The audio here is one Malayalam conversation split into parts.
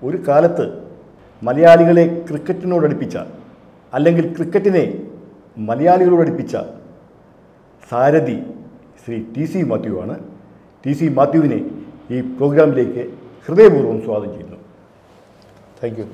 ഒരു കാലത്ത് മലയാളികളെ ക്രിക്കറ്റിനോടടുപ്പിച്ച അല്ലെങ്കിൽ ക്രിക്കറ്റിനെ മലയാളികളോടടുപ്പിച്ച സാരഥി ശ്രീ ടി.സി. മാത്യു ആണ്. ടി.സി. മാത്യുവിനെ ഈ പ്രോഗ്രാമിലേക്ക് ഹൃദയപൂർവ്വം സ്വാഗതം ചെയ്യുന്നു. Thank you.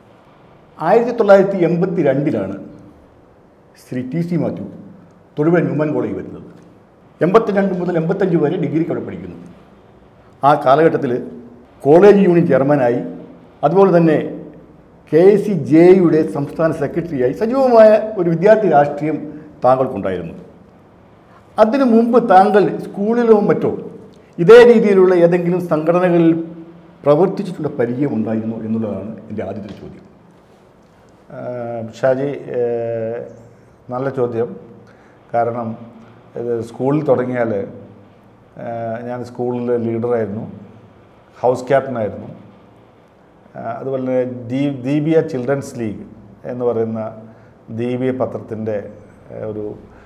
1982 Shri TC. Mathew Thodupuzha Newman കോളേജിൽ വരുന്നത്. 82 മുതൽ 85 വരെ ഡിഗ്രിക്ക് അവിടെ പഠിക്കുന്നു. ആ കാലഘട്ടത്തിൽ കോളേജ് യൂണിയൻ ചെയർമാനായി, അതുപോലെ തന്നെ KSCJ-യുടെ സംസ്ഥാന സെക്രട്ടറിയായി സജീവമായ ഒരു വിദ്യാർത്ഥി രാഷ്ട്രീയം താങ്കൾക്കുണ്ടായിരുന്നു. അതിനു മുമ്പ് താങ്കൾ സ്കൂളിലോ മറ്റോ ഇതേ രീതിയിലുള്ള ഏതെങ്കിലും സംഘടനകളിൽ പ്രവർത്തിച്ചിട്ടുള്ള പരിചയമുണ്ടായിരുന്നു എന്നുള്ളതാണ് എൻ്റെ ആദ്യത്തെ ചോദ്യം. ഷാജി, നല്ല ചോദ്യം. കാരണം ഇത് സ്കൂളിൽ തുടങ്ങിയാൽ ഞാൻ സ്കൂളിൽ ലീഡറായിരുന്നു, ഹൗസ് ക്യാപ്റ്റനായിരുന്നു. അതുപോലെ തന്നെ ദീപിയ ചിൽഡ്രൻസ് ലീഗ് എന്ന് പറയുന്ന ദീപിയ പത്രത്തിൻ്റെ ഒരു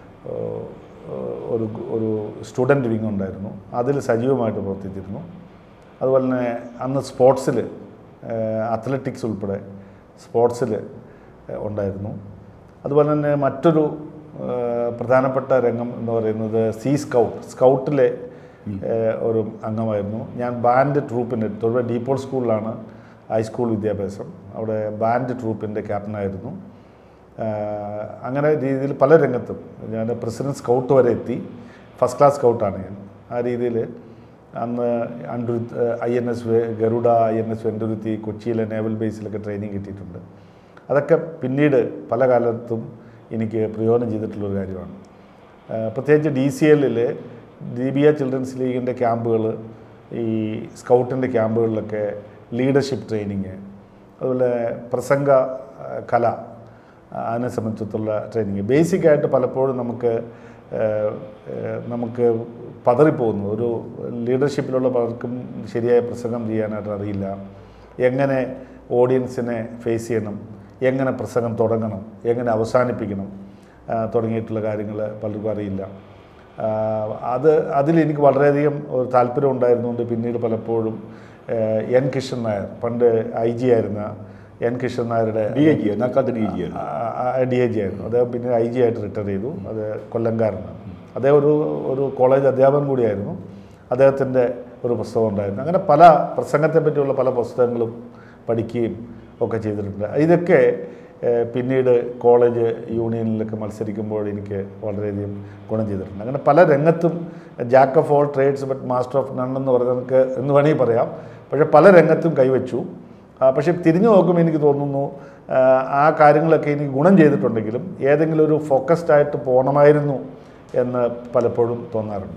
ഒരു ഒരു സ്റ്റുഡൻറ്റ് വിങ് ഉണ്ടായിരുന്നു. അതിൽ സജീവമായിട്ട് പ്രവർത്തിച്ചിരുന്നു. അതുപോലെ തന്നെ അന്ന് സ്പോർട്സിൽ അത്ലറ്റിക്സ് ഉൾപ്പെടെ സ്പോർട്സിൽ ഉണ്ടായിരുന്നു. അതുപോലെ തന്നെ മറ്റൊരു പ്രധാനപ്പെട്ട രംഗം എന്ന് പറയുന്നത് സ്കൗട്ടിലെ ഒരു അംഗമായിരുന്നു. ഞാൻ ബാൻഡ് ട്രൂപ്പിൻ്റെ തൊടുപുഴ ഡീപ്പോൾ സ്കൂളിലാണ് ഹൈസ്കൂൾ വിദ്യാഭ്യാസം. അവിടെ ബാൻഡ് ട്രൂപ്പിൻ്റെ ക്യാപ്റ്റനായിരുന്നു. അങ്ങനെ രീതിയിൽ പല രംഗത്തും ഞാൻ പ്രസിഡൻറ്റ് സ്കൗട്ട് വരെ എത്തി. ഫസ്റ്റ് ക്ലാസ് സ്കൗട്ടാണ് ഞാൻ. ആ രീതിയിൽ അന്ന് INS ഗരുഡ, INS വെണ്ടുരുത്തി, കൊച്ചിയിലെ നേവൽ ബേസിലൊക്കെ ട്രെയിനിങ് കിട്ടിയിട്ടുണ്ട്. അതൊക്കെ പിന്നീട് പല കാലത്തും എനിക്ക് പ്രയോജനം ചെയ്തിട്ടുള്ളൊരു കാര്യമാണ്. പ്രത്യേകിച്ച് DCL-ൽ ദീപിയ ചിൽഡ്രൻസ് ലീഗിൻ്റെ ക്യാമ്പുകൾ, ഈ സ്കൗട്ടിൻ്റെ ക്യാമ്പുകളിലൊക്കെ ലീഡർഷിപ്പ് ട്രെയിനിങ്, അതുപോലെ പ്രസംഗ കല, അതിനെ സംബന്ധിച്ചിടത്തുള്ള ട്രെയിനിങ്. ബേസിക്കായിട്ട് പലപ്പോഴും നമുക്ക് പതറിപ്പോകുന്നു. ഒരു ലീഡർഷിപ്പിലുള്ള പലർക്കും ശരിയായ പ്രസംഗം ചെയ്യാനായിട്ട് അറിയില്ല. എങ്ങനെ ഓഡിയൻസിനെ ഫേസ് ചെയ്യണം, എങ്ങനെ പ്രസംഗം തുടങ്ങണം, എങ്ങനെ അവസാനിപ്പിക്കണം തുടങ്ങിയിട്ടുള്ള കാര്യങ്ങൾ പലർക്കും അറിയില്ല. അതിലെനിക്ക് വളരെയധികം ഒരു താല്പര്യം ഉണ്ടായിരുന്നുകൊണ്ട് പിന്നീട് പലപ്പോഴും N. കൃഷ്ണൻ നായർ, പണ്ട് IG ആയിരുന്ന N. കൃഷ്ണൻ നായരുടെ DIG ആയിരുന്നു. അദ്ദേഹം പിന്നെ IG ആയിട്ട് റിട്ടയർ ചെയ്തു. അത് കൊല്ലംകാരനാണ്. അദ്ദേഹം ഒരു കോളേജ് അധ്യാപകൻ കൂടിയായിരുന്നു. അദ്ദേഹത്തിൻ്റെ ഒരു പുസ്തകം ഉണ്ടായിരുന്നു. അങ്ങനെ പല പ്രസംഗത്തെ പറ്റിയുള്ള പല പുസ്തകങ്ങളും പഠിക്കുകയും ഒക്കെ ചെയ്തിട്ടുണ്ട്. ഇതൊക്കെ പിന്നീട് കോളേജ് യൂണിയനിലൊക്കെ മത്സരിക്കുമ്പോൾ എനിക്ക് വളരെയധികം ഗുണം ചെയ്തിട്ടുണ്ട്. അങ്ങനെ പല രംഗത്തും jack of all trades but master of none എന്ന് പറഞ്ഞ് നമുക്ക് എന്ന് വേണമെങ്കിൽ പറയാം. പക്ഷേ പല രംഗത്തും കൈവച്ചു. പക്ഷേ തിരിഞ്ഞു നോക്കുമ്പോൾ എനിക്ക് തോന്നുന്നു ആ കാര്യങ്ങളൊക്കെ എനിക്ക് ഗുണം ചെയ്തിട്ടുണ്ടെങ്കിലും ഏതെങ്കിലും ഒരു ഫോക്കസ്ഡായിട്ട് പോകണമായിരുന്നു എന്ന് പലപ്പോഴും തോന്നാറുണ്ട്.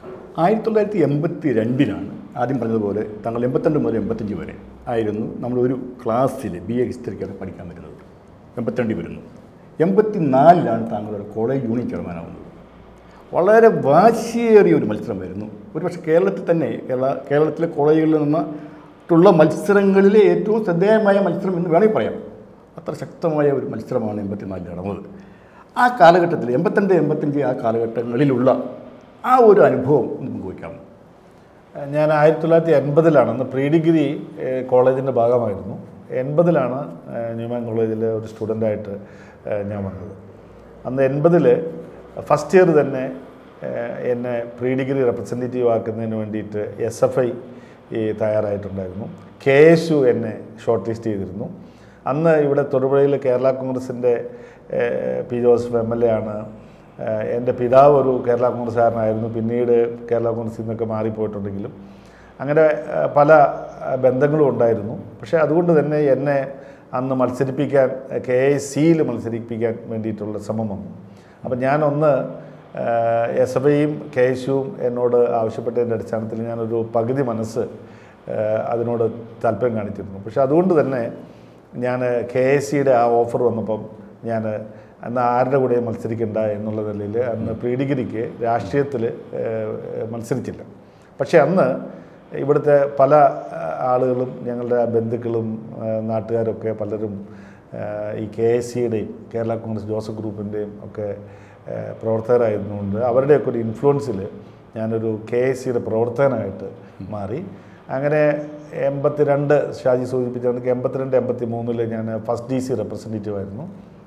1982 ആദ്യം പറഞ്ഞതുപോലെ താങ്കൾ 82 മുതൽ 85 വരെ ആയിരുന്നു നമ്മളൊരു ക്ലാസ്സിൽ BA ഹിസ്റ്ററിക്കാണ് പഠിക്കാൻ വരുന്നത്. 82 വരുന്നു. 84 താങ്കളുടെ കോളേജ് യൂണിയൻ ചെയർമാനാവുന്നത്. വളരെ വാശിയേറിയ ഒരു മത്സരമായിരുന്നു. ഒരുപക്ഷെ കേരളത്തിൽ തന്നെ കേരളത്തിലെ കോളേജുകളിൽ നിന്നുള്ള മത്സരങ്ങളിലെ ഏറ്റവും ശ്രദ്ധേയമായ മത്സരം എന്ന് വേണമെങ്കിൽ പറയാം. അത്ര ശക്തമായ ഒരു മത്സരമാണ് 84 നടന്നത്. ആ കാലഘട്ടത്തിൽ 82, 85 ആ കാലഘട്ടങ്ങളിലുള്ള ആ ഒരു അനുഭവം നമുക്ക് വയ്ക്കാം. ഞാൻ 1980 അന്ന് പ്രീ ഡിഗ്രി കോളേജിൻ്റെ ഭാഗമായിരുന്നു. 80 ന്യൂമാൻ കോളേജിലെ ഒരു സ്റ്റുഡൻ്റായിട്ട് ഞാൻ വന്നത്. അന്ന് 80 ഫസ്റ്റ് ഇയർ തന്നെ എന്നെ പ്രീ ഡിഗ്രി റെപ്രസെൻറ്റേറ്റീവ് ആക്കുന്നതിന് വേണ്ടിയിട്ട് SFI തയ്യാറായിട്ടുണ്ടായിരുന്നു. KSU എന്നെ ഷോർട്ട് ലിസ്റ്റ് ചെയ്തിരുന്നു. അന്ന് ഇവിടെ തൊടുപുഴയിൽ കേരള കോൺഗ്രസിൻ്റെ P. ജോസഫ് MLA ആണ്. എൻ്റെ പിതാവ് ഒരു കേരള കോൺഗ്രസ്സുകാരനായിരുന്നു. പിന്നീട് കേരള കോൺഗ്രസിൽ നിന്നൊക്കെ മാറിപ്പോയിട്ടുണ്ടെങ്കിലും അങ്ങനെ പല ബന്ധങ്ങളും ഉണ്ടായിരുന്നു. പക്ഷേ അതുകൊണ്ട് തന്നെ എന്നെ അന്ന് മത്സരിപ്പിക്കാൻ KSCയിൽ മത്സരിപ്പിക്കാൻ വേണ്ടിയിട്ടുള്ള ശ്രമം വന്നു. അപ്പം ഞാനൊന്ന് SFIയും KSUവും എന്നോട് ആവശ്യപ്പെട്ടതിൻ്റെ അടിസ്ഥാനത്തിൽ ഞാനൊരു പകുതി മനസ്സ് അതിനോട് താല്പര്യം കാണിച്ചിരുന്നു. പക്ഷേ അതുകൊണ്ട് തന്നെ ഞാൻ KSCയുടെ ആ ഓഫർ വന്നപ്പം ഞാൻ അന്ന് ആരുടെ കൂടെ മത്സരിക്കണ്ട എന്നുള്ള നിലയിൽ അന്ന് പ്രീ ഡിഗ്രിക്ക് രാഷ്ട്രീയത്തിൽ മത്സരിച്ചില്ല. പക്ഷേ അന്ന് ഇവിടുത്തെ പല ആളുകളും ഞങ്ങളുടെ ബന്ധുക്കളും നാട്ടുകാരൊക്കെ പലരും ഈ KSCയുടെയും കേരള കോൺഗ്രസ് ജോസഫ് ഗ്രൂപ്പിൻ്റെയും ഒക്കെ പ്രവർത്തകരായിരുന്നുകൊണ്ട് അവരുടെയൊക്കെ ഒരു ഇൻഫ്ലുവൻസിൽ ഞാനൊരു KSCയുടെ പ്രവർത്തകനായിട്ട് മാറി. അങ്ങനെ 82 ഷാജി സൂചിപ്പിച്ച കണക്ക് 82-83 ഞാൻ ഫസ്റ്റ് DC റെപ്രസെൻറ്റേറ്റീവ് ആയിരുന്നു.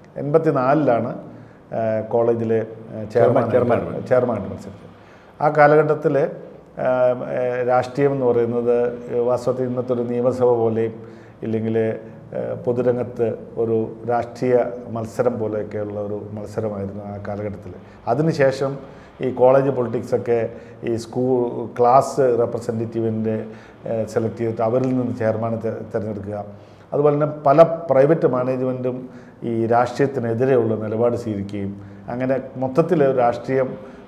84 കോളേജിലെ ചെയർമാനായിട്ട് മത്സരിച്ചത്. ആ കാലഘട്ടത്തിൽ രാഷ്ട്രീയം എന്ന് പറയുന്നത് വാസ്തവത്തിൽ ഇന്നത്തെ ഒരു നിയമസഭ പോലെയും ഇല്ലെങ്കിൽ പൊതുരംഗത്ത് ഒരു രാഷ്ട്രീയ മത്സരം പോലെയൊക്കെയുള്ള ഒരു മത്സരമായിരുന്നു ആ കാലഘട്ടത്തിൽ. അതിനുശേഷം ഈ കോളേജ് പൊളിറ്റിക്സൊക്കെ ഈ ക്ലാസ് റെപ്രസെൻറ്റേറ്റീവിൻ്റെ സെലക്ട് ചെയ്തിട്ട് അവരിൽ നിന്ന് ചെയർമാനെ തിരഞ്ഞെടുക്കുക. അതുപോലെ തന്നെ പല പ്രൈവറ്റ് മാനേജ്മെൻറ്റും ഈ രാഷ്ട്രീയത്തിനെതിരെയുള്ള നിലപാട് സ്വീകരിക്കുകയും അങ്ങനെ മൊത്തത്തിൽ രാഷ്ട്രീയം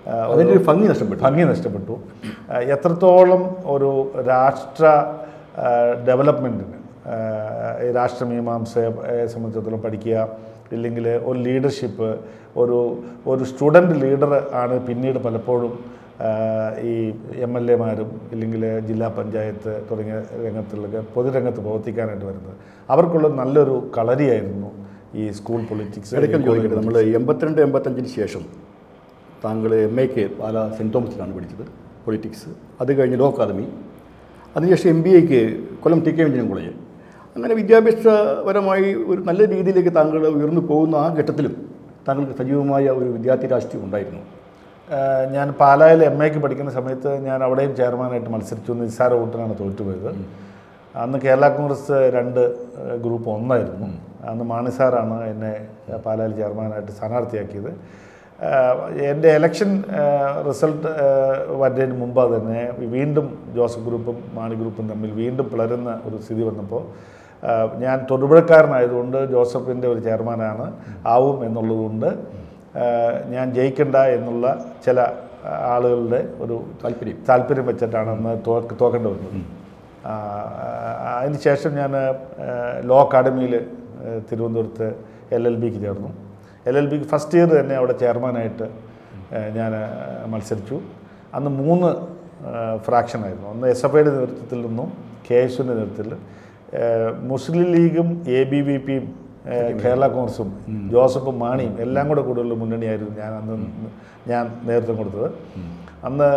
ഭംഗി നഷ്ടപ്പെട്ടു. എത്രത്തോളം ഒരു രാഷ്ട്ര ഡെവലപ്മെൻറ്റിന് രാഷ്ട്രമീമാംസയെ സംബന്ധിച്ചിടത്തോളം പഠിക്കുക, ഇല്ലെങ്കിൽ ഒരു ലീഡർഷിപ്പ്, ഒരു സ്റ്റുഡൻറ്റ് ലീഡർ ആണ് പിന്നീട് പലപ്പോഴും ഈ MLA-മാരും ഇല്ലെങ്കിൽ ജില്ലാ പഞ്ചായത്ത് തുടങ്ങിയ രംഗത്തിലൊക്കെ പൊതുരംഗത്ത് പ്രവർത്തിക്കാനായിട്ട് വരുന്നത്. അവർക്കുള്ള നല്ലൊരു കളരിയായിരുന്നു ഈ സ്കൂൾ പൊളിറ്റിക്സ്. ഇടയ്ക്ക് ചോദിക്കട്ടെ, നമ്മൾ 82-85 ശേഷം താങ്കൾ MA-ക്ക് പാലാ സെൻറ്റ് തോമസിലാണ് പഠിച്ചത് പൊളിറ്റിക്സ്. അത് കഴിഞ്ഞ് ലോ അക്കാദമി, അതിനുശേഷം MBA-ക്ക് കൊല്ലം TK എഞ്ചിനീയറിംഗ് കോളേജ്. അങ്ങനെ വിദ്യാഭ്യാസപരമായി ഒരു നല്ല രീതിയിലേക്ക് താങ്കൾ ഉയർന്നു പോകുന്ന ആ ഘട്ടത്തിലും താങ്കൾക്ക് സജീവമായ ഒരു വിദ്യാർത്ഥി രാഷ്ട്രീയം ഉണ്ടായിരുന്നു. ഞാൻ പാലായിൽ MA-ക്ക് പഠിക്കുന്ന സമയത്ത് ഞാൻ അവിടെയും ചെയർമാനായിട്ട് മത്സരിച്ചു. നിസ്സാര വോട്ടിനാണ് തോറ്റുപോയത്. അന്ന് കേരള കോൺഗ്രസ് 2 ഗ്രൂപ്പ് 1 അന്ന് മാണിസാറാണ് എന്നെ പാലായിൽ ചെയർമാനായിട്ട് സ്ഥാനാർത്ഥിയാക്കിയത്. എൻ്റെ ഇലക്ഷൻ റിസൾട്ട് വരുന്നതിന് മുമ്പ് തന്നെ വീണ്ടും ജോസഫ് ഗ്രൂപ്പും മാണി ഗ്രൂപ്പും തമ്മിൽ വീണ്ടും പിളരുന്ന ഒരു സ്ഥിതി വന്നപ്പോൾ ഞാൻ തൊടുപുഴക്കാരനായതുകൊണ്ട് ജോസഫിൻ്റെ ഒരു ചെയർമാനാണ് ആവും എന്നുള്ളതുകൊണ്ട് ഞാൻ ജയിക്കണ്ട എന്നുള്ള ചില ആളുകളുടെ ഒരു താല്പര്യം വെച്ചിട്ടാണ് അന്ന് തോക്കേണ്ടി വന്നത്. അതിനുശേഷം ഞാൻ ലോ അക്കാഡമിയിൽ തിരുവനന്തപുരത്ത് LLB-ക്ക് ചേർന്നു. LLB-ക്ക് ഫസ്റ്റ് ഇയർ തന്നെ അവിടെ ചെയർമാനായിട്ട് ഞാൻ മത്സരിച്ചു. അന്ന് 3 ഫ്രാക്ഷനായിരുന്നു. ഒന്ന് SFIയുടെ നേതൃത്വത്തിൽ നിന്നും KSUവിൻ്റെ നേതൃത്വത്തിൽ, മുസ്ലിം ലീഗും ABVP-യും കേരള കോൺഗ്രസും ജോസഫും മാണിയും എല്ലാം കൂടെ കൂടെയുള്ള മുന്നണിയായിരുന്നു ഞാൻ നേതൃത്വം കൊടുത്തത്. അന്ന്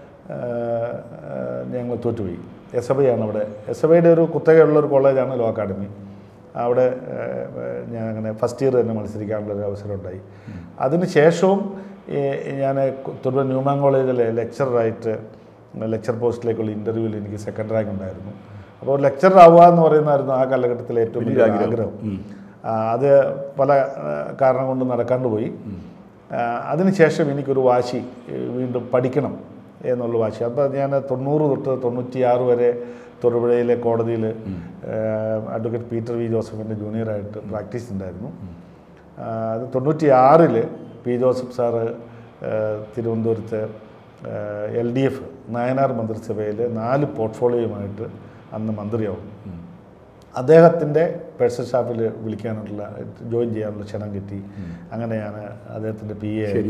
ഞങ്ങൾ തോറ്റുപോയി. SFI-യാണ് അവിടെ. SFIയുടെ ഒരു കുത്തകയുള്ളൊരു കോളേജാണ് ലോ അക്കാഡമി. അവിടെ ഞാൻ അങ്ങനെ ഫസ്റ്റ് ഇയർ തന്നെ മത്സരിക്കാനുള്ളൊരു അവസരം ഉണ്ടായി. അതിന് ശേഷവും ഞാൻ തിരുവനന്തപുരം ന്യൂമാൻ കോളേജിലെ ലെക്ചർ പോസ്റ്റിലേക്കുള്ള ഇൻ്റർവ്യൂവിൽ എനിക്ക് സെക്കൻഡ് റാങ്ക് ഉണ്ടായിരുന്നു. അപ്പോൾ ലെക്ചറർ ആവുക എന്ന് പറയുന്നതായിരുന്നു ആ കാലഘട്ടത്തിലെ ഏറ്റവും വലിയ ആഗ്രഹം. അത് പല കാരണം കൊണ്ട് നടക്കാണ്ട് പോയി. അതിനുശേഷം എനിക്കൊരു വാശി, വീണ്ടും പഠിക്കണം എന്നുള്ള വാശി. അപ്പോൾ ഞാൻ 90 തൊട്ട് 96 വരെ തൊടുപുഴയിലെ കോടതിയിൽ അഡ്വക്കേറ്റ് പീറ്റർ വി ജോസഫിൻ്റെ ജൂനിയറായിട്ട് പ്രാക്ടീസ് ഉണ്ടായിരുന്നു. അത് 96 P. ജോസഫ് സാറ് തിരുവനന്തപുരത്ത് LDF നായനാർ മന്ത്രിസഭയിൽ 4 പോർട്ട്ഫോളിയോയുമായിട്ട് അന്ന് മന്ത്രിയാവും. അദ്ദേഹത്തിൻ്റെ പേഴ്സണൽ സ്റ്റാഫിൽ ജോയിൻ ചെയ്യാനുള്ള ക്ഷണം കിട്ടി. അങ്ങനെയാണ് അദ്ദേഹത്തിൻ്റെ PA